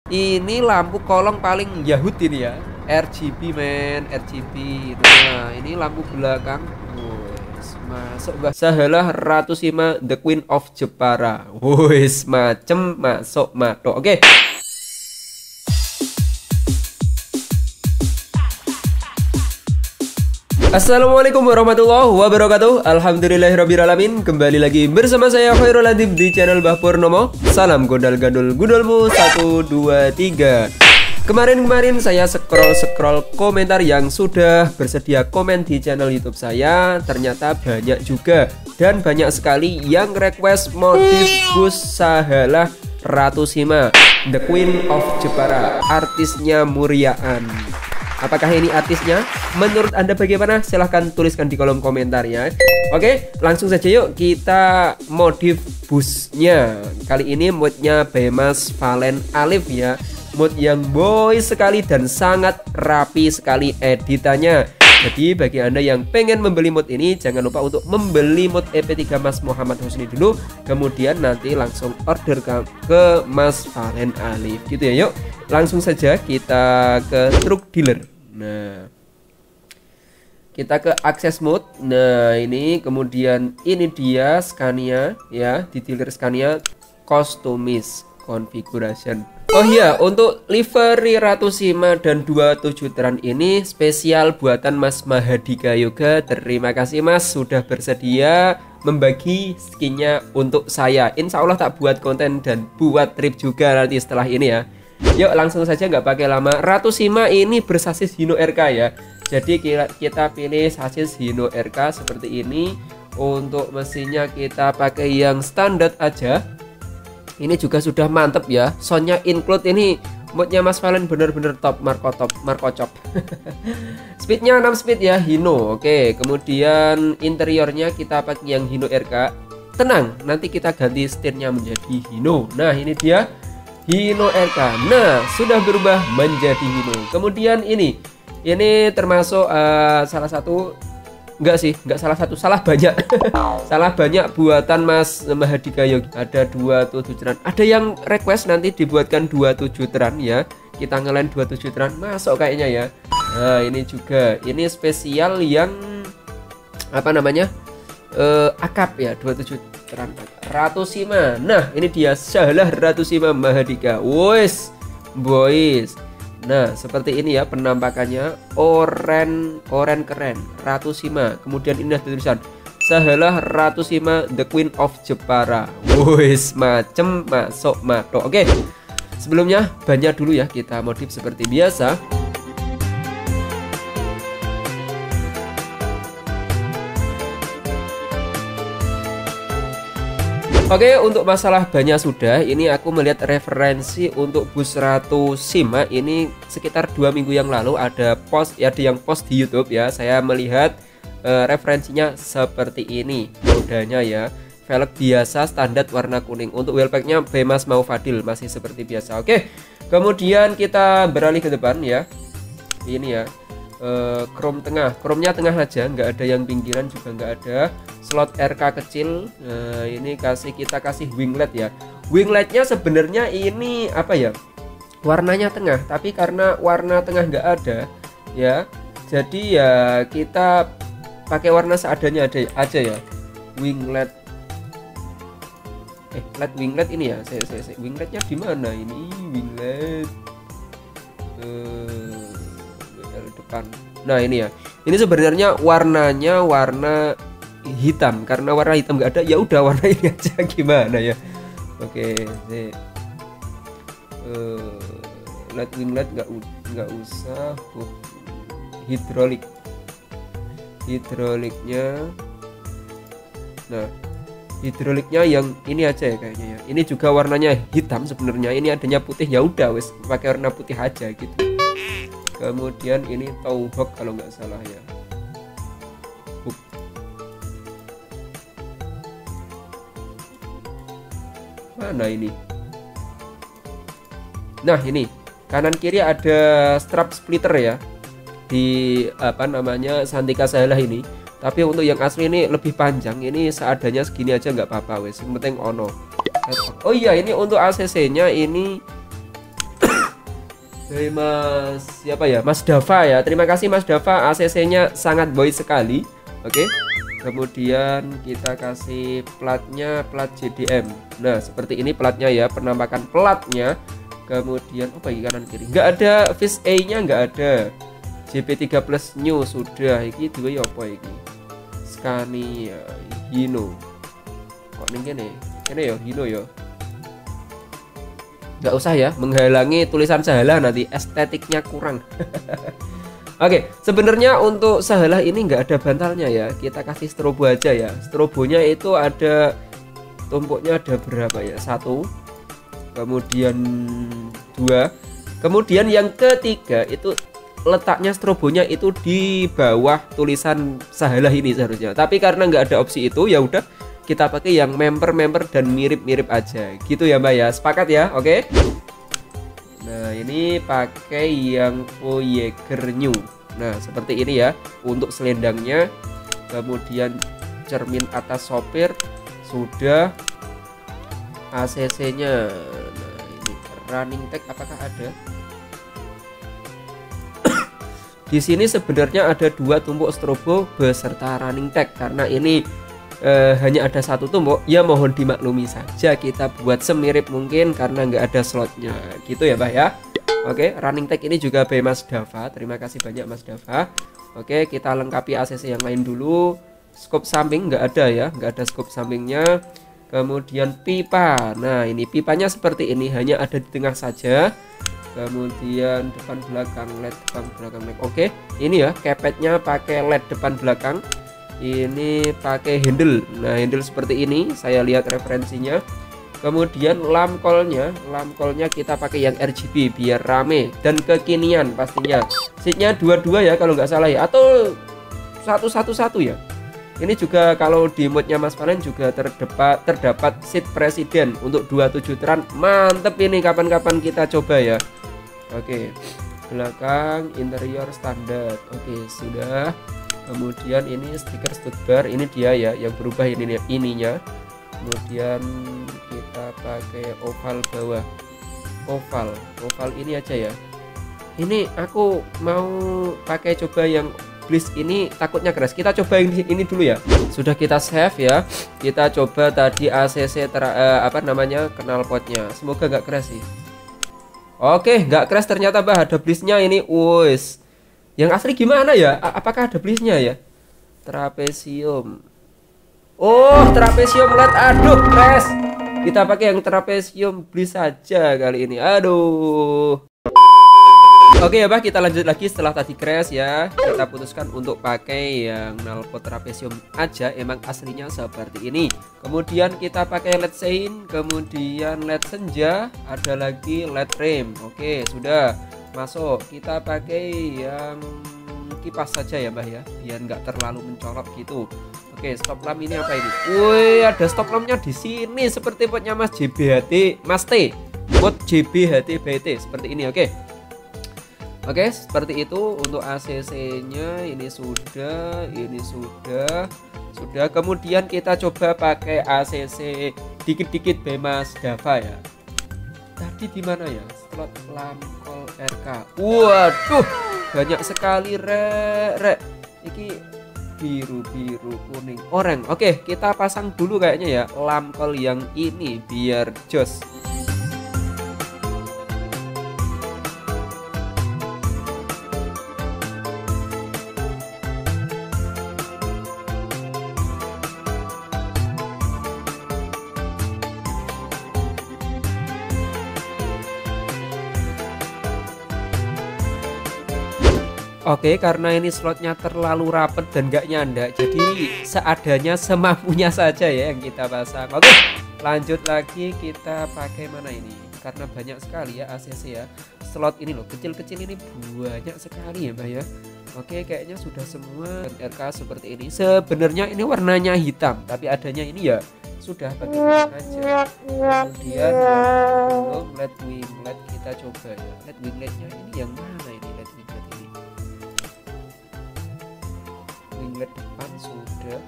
Ini lampu kolong paling Yahut ini ya. RGB men, RGB. Nah, ini lampu belakang. Wes, masuk Mbah. Sahalah Ratu Sima the Queen of Jepara. Wes, macem masuk matok. Oke. Assalamualaikum warahmatullahi wabarakatuh. Alhamdulillahirrabbilalamin. Kembali lagi bersama saya Khairul Adib di channel Mbah Purnomo. Salam gondal gandul gundulmu 1, 2, 3. Kemarin saya scroll komentar yang sudah bersedia komen di channel YouTube saya. Ternyata banyak juga dan banyak sekali yang request modif bus Sahalah Ratu Sima the Queen of Jepara, artisnya Muryaan. Apakah ini artisnya? Menurut Anda bagaimana? Silahkan tuliskan di kolom komentar ya. Oke, langsung saja yuk kita modif busnya. Kali ini moodnya Bemas Valen Alif ya. Mood yang boy sekali dan sangat rapi sekali editannya. Jadi bagi Anda yang pengen membeli mod ini, jangan lupa untuk membeli mod EP3 Mas Muhammad Husni dulu. Kemudian nanti langsung order ke Mas Valen Alif gitu ya. Yuk langsung saja kita ke truk dealer. Nah, kita ke akses mode. Nah, ini kemudian ini dia Scania ya, di dealer Scania Customize Configuration. Oh iya, untuk livery Ratu Sima dan 27 Tran ini spesial buatan Mas Mahadika Yoga. Terima kasih Mas sudah bersedia membagi skinnya untuk saya. Insya Allah tak buat konten dan buat trip juga nanti setelah ini ya. Yuk langsung saja nggak pakai lama. Ratu Sima ini bersasis Hino RK ya. Jadi kita pilih sasis Hino RK seperti ini. Untuk mesinnya kita pakai yang standar aja. Ini juga sudah mantep ya. Soundnya include ini. Modnya Mas Valen bener-bener top, Marco Chop. Speednya 6 speed ya, Hino. Oke, kemudian interiornya kita pakai yang Hino RK. Tenang, nanti kita ganti setirnya menjadi Hino. Nah ini dia Hino RK. Nah, sudah berubah menjadi Hino. Kemudian ini termasuk salah satu, salah banyak. Salah banyak buatan Mas Mahadika Yogi. Ada 27 Tran. Ada yang request nanti dibuatkan 27 Tran ya. Kita ngelain 27 Tran masuk kayaknya ya. Nah, ini juga. Ini spesial yang apa namanya? Akap ya, 27 Tran Ratu Sima. Nah ini dia Sahalah Ratu Sima Mahadika. Wes boys. Nah seperti ini ya penampakannya. Oren keren Ratu Sima. Kemudian ini ada tulisan Sahalah Ratu Sima the Queen of Jepara. Wes macem masuk matok. Oke, sebelumnya banyak dulu ya kita modif seperti biasa. Oke, untuk masalah banyak sudah, ini aku melihat referensi untuk bus Ratu Sima ini sekitar 2 minggu yang lalu ada yang post di YouTube ya. Saya melihat referensinya seperti ini. Rodanya ya, velg biasa standar warna kuning. Untuk wheelpacknya Bemas Mau Fadil masih seperti biasa. Oke, kemudian kita beralih ke depan ya. Ini ya. Chrome tengah, chrome-nya tengah aja, nggak ada yang pinggiran juga nggak ada. Slot RK kecil. Nah, ini kita kasih winglet ya. Wingletnya sebenarnya ini apa ya? Warnanya tengah, tapi karena warna tengah nggak ada ya, jadi ya kita pakai warna seadanya aja ya. Winglet. Light winglet ini ya. Saya wingletnya di mana ini? Winglet. Depan. Nah ini ya, ini sebenarnya warnanya warna hitam. Karena warna hitam nggak ada, ya udah warna ini aja gimana ya. Oke, light winglet nggak usah. Hidroliknya. Nah hidroliknya yang ini aja ya kayaknya ya. Ini juga warnanya hitam sebenarnya. Ini adanya putih, ya udah wes pakai warna putih aja gitu. Kemudian ini tow hook kalau nggak salah ya. Hook. Mana ini? Nah ini kanan kiri ada strap splitter ya di apa namanya Santika Sahalah ini. Tapi untuk yang asli ini lebih panjang. Ini seadanya segini aja nggak apa-apa wes. Yang penting ono. Oh iya, ini untuk ACC nya ini Mas siapa ya, Mas Dava ya, terima kasih Mas Dava, ACC nya sangat boy sekali. Oke, kemudian kita kasih platnya plat JDM. Nah seperti ini platnya ya, penampakan platnya. Kemudian apa ini kanan kiri, nggak ada Fish A nya, nggak ada. JP3 Plus New sudah, iki dua ya apa iki, Scania Hino, kok ning kene ya Hino ya. Nggak usah ya, menghalangi tulisan Sahalah, nanti estetiknya kurang. Oke, sebenarnya untuk Sahalah ini nggak ada bantalnya ya, kita kasih strobo aja ya. Strobonya itu ada tumpuknya, ada berapa ya, 1, kemudian 2, kemudian yang ketiga itu letaknya strobonya itu di bawah tulisan Sahalah ini seharusnya, tapi karena nggak ada opsi itu ya udah kita pakai yang member dan mirip-mirip aja gitu ya Mbak ya, sepakat ya. Oke. Nah ini pakai yang Voyager New. Nah seperti ini ya untuk selendangnya, kemudian cermin atas sopir sudah, ACC nya nah ini running tag apakah ada. Di sini sebenarnya ada 2 tumpuk strobo beserta running tag, karena ini hanya ada 1 tumpuk ya, mohon dimaklumi saja, kita buat semirip mungkin karena nggak ada slotnya gitu ya Mbak ya. Oke, running tag ini juga by Mas Dava, terima kasih banyak Mas Dava. Oke, kita lengkapi ACC yang lain dulu. Scope samping nggak ada ya, nggak ada scope sampingnya. Kemudian pipa, nah ini pipanya seperti ini, hanya ada di tengah saja. Kemudian depan belakang LED, depan belakang LED. Oke, ini ya kepetnya pakai LED depan belakang. Ini pakai handle. Nah handle seperti ini, saya lihat referensinya. Kemudian lamkolnya kita pakai yang RGB biar rame dan kekinian pastinya. Seatnya 2 ya kalau nggak salah ya, atau 111 ya. Ini juga kalau di modnya Mas Valen juga terdapat seat presiden untuk 27 teran. Mantep ini, kapan-kapan kita coba ya. Oke, belakang interior standar. Oke sudah. Kemudian ini stiker Stuttgart, ini dia ya yang berubah ininya. Kemudian kita pakai oval bawah, oval ini aja ya. Ini aku mau pakai coba yang bliss ini, takutnya keras. Kita coba yang ini dulu ya. Sudah kita save ya. Kita coba tadi ACC knalpotnya. Semoga nggak keras sih. Oke, nggak keras ternyata Mbak, ada blissnya ini. Wes. Yang asli gimana ya? Apakah ada blissnya ya? Trapesium. Oh, trapesium LED. Aduh, crash. Kita pakai yang trapesium bliss saja kali ini. Aduh. Oke ya Pak, kita lanjut lagi setelah tadi crash ya. Kita putuskan untuk pakai yang knalpot trapesium aja, emang aslinya seperti ini. Kemudian kita pakai LED sein, kemudian LED senja, ada lagi LED rem. Oke, sudah masuk. Kita pakai yang kipas saja ya Mbak ya, biar nggak terlalu mencolok gitu. Oke, stop lamp ini apa ini? Woi, ada stop lampnya di sini seperti potnya Mas JBHT, Mas T, pot JBHT BT seperti ini. Oke, seperti itu untuk ACC-nya. Ini sudah. Kemudian kita coba pakai ACC dikit-dikit by Mas Dava ya. Tadi di mana ya? Slot lamkol RK. Waduh, banyak sekali rek. Iki biru, kuning, oranye. Oke, kita pasang dulu kayaknya ya lamkol yang ini biar jos. Oke, karena ini slotnya terlalu rapet dan gak nyandak, jadi seadanya semampunya saja ya yang kita pasang. Oke, lanjut lagi, kita pakai mana ini? Karena banyak sekali ya ACC ya. Slot ini loh, kecil-kecil ini banyak sekali ya Mbak ya. Oke, kayaknya sudah semua. RK seperti ini. Sebenarnya ini warnanya hitam, tapi adanya ini ya sudah pakai aja. Kemudian belum LED winglet, kita coba ya. LED wingletnya ini yang mana ini LED winglet ini? Winglet depan sudah.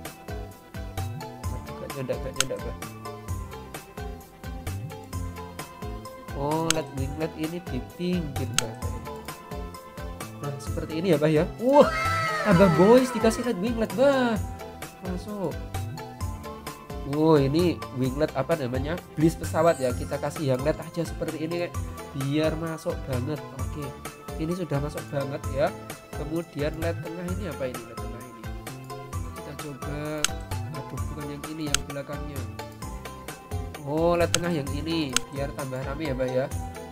Gak nyendak Mbak. Oh, LED winglet ini di pinggir bah. Nah seperti ini ya bah ya. Wah, tambah boys dikasih LED winglet bah. Masuk. Oh ini winglet apa namanya, blis pesawat ya, kita kasih yang LED aja seperti ini biar masuk banget. Oke, ini sudah masuk banget ya. Kemudian LED tengah ini apa ini, LED tengah ini kita coba, aduh bukan yang ini, yang belakangnya. Oh LED tengah yang ini biar tambah rame ya bah ya.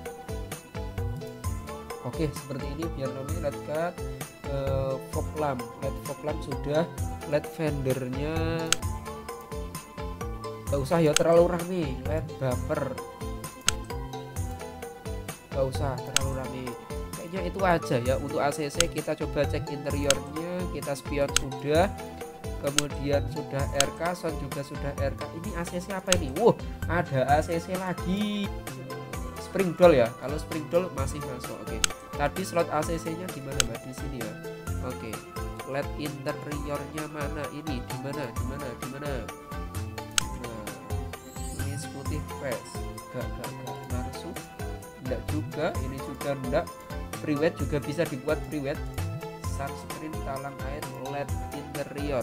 Oke seperti ini biar rame. LED cut, fog lamp, LED fog lamp sudah. LED fendernya gak usah ya terlalu rame. LED bumper gak usah terlalu rame, kayaknya itu aja ya. Untuk ACC kita coba cek interiornya, kita spion sudah, kemudian sudah RK, sound juga sudah RK. Ini ACC apa ini? Wow, ada ACC lagi, spring door ya. Kalau spring door masih masuk. Oke, tadi slot ACC nya di mana mbak? Di sini ya. Oke, LED interiornya mana ini? Di mana? Nah, ini putih face, gak masuk. Enggak juga, ini juga enggak. Priwet juga bisa dibuat priwet. Sunscreen, talang air, LED interior.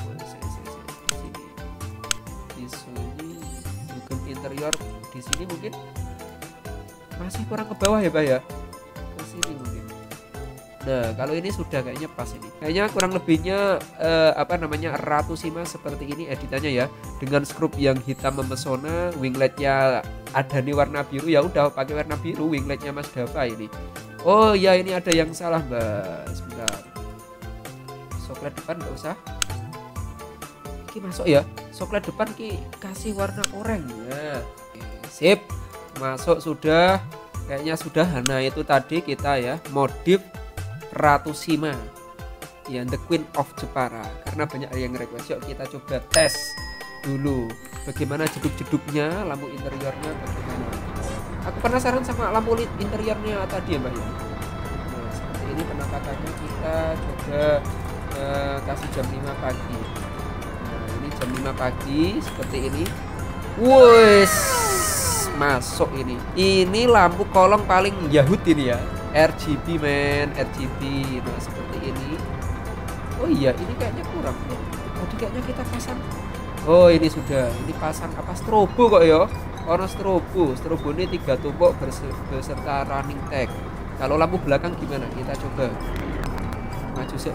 Di sini dugem interior, di sini mungkin masih kurang ke bawah ya Pak ya. Ke sini mungkin. Nah, kalau ini sudah kayaknya pas ini. Kayaknya kurang lebihnya apa namanya, Ratu Sima seperti ini editannya ya. Dengan skrup yang hitam memesona, wingletnya ada nih warna biru, ya udah pakai warna biru wingletnya Mas Dava ini. Oh ya, ini ada yang salah Mbak. Sebentar. Soklet depan nggak usah. Ini masuk ya. Soklet depan ki kasih warna oranye. Nah, sip. Masuk sudah. Kayaknya sudah. Nah, itu tadi kita ya modif Ratu Sima ya, The Queen of Jepara, karena banyak yang request. Yuk kita coba tes dulu bagaimana jeduk-jeduknya, lampu interiornya bagaimana. Aku penasaran sama lampu interiornya tadi ya Mbak ya. Nah seperti ini penampakannya. Kita coba kasih jam 5 pagi. Nah ini jam 5 pagi seperti ini. Wes masuk ini. Ini lampu kolong paling Yahut ini ya, RGB men, RGB. Nah seperti ini. Oh iya, ini kayaknya kurang loh. Tadi kayaknya kita pasang. Oh ini sudah. Ini pasang apa, strobo kok ya. Ono strobo. Strobo ini 3 tumpuk beserta running tag. Kalau lampu belakang gimana? Kita coba. Maju sih.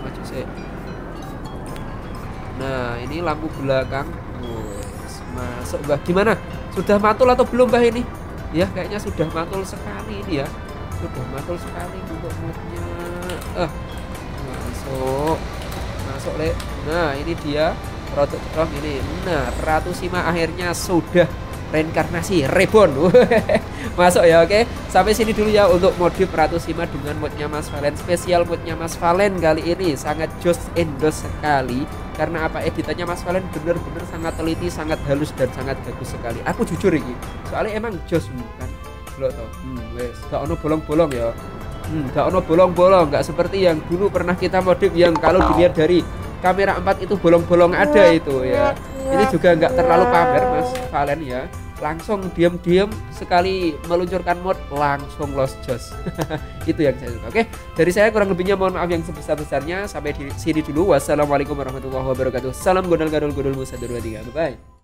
Nah ini lampu belakang. Masuk Mbah. Gimana? Sudah mantul atau belum Mbah ini? Ya kayaknya sudah mantul sekali ini ya. Sudah mantul sekali untuk moodnya. Masuk Le. Nah ini dia produk ROM ini. Nah Ratu Sima akhirnya sudah reinkarnasi reborn. Masuk ya. Oke, sampai sini dulu ya untuk modif Ratu Sima dengan modnya Mas Valen. Spesial modnya Mas Valen kali ini sangat jos endos sekali, karena apa, editannya Mas Valen bener-bener sangat teliti, sangat halus dan sangat bagus sekali. Aku jujur ini soalnya emang jos kan lo toh. Wes gak ono bolong-bolong ya. Gak ono bolong-bolong, gak seperti yang dulu pernah kita modif yang kalau dilihat dari kamera 4 itu bolong-bolong ada itu ya. Ini juga nggak terlalu pamer Mas Valen ya. Langsung diam-diam sekali meluncurkan mod langsung lost jos. Itu yang saya suka. Oke, dari saya kurang lebihnya mohon maaf yang sebesar-besarnya. Sampai di sini dulu. Wassalamualaikum warahmatullahi wabarakatuh. Salam godal gadul godul musa 2 3. Bye bye.